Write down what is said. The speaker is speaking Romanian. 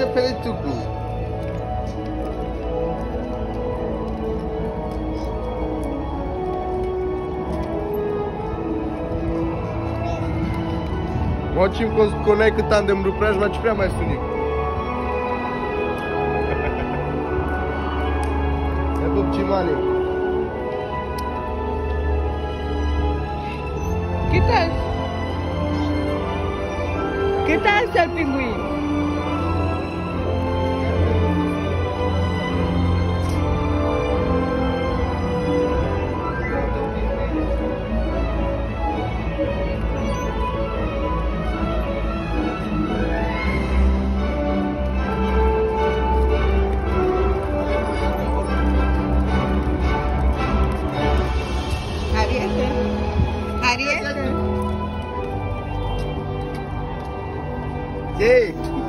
ese peletucu. Močím konaj cât am de mrupreaj, ma ce prea mai sunic. Ne pup cimani. ¿Qué tal está el pingüino? Ariete. Ei!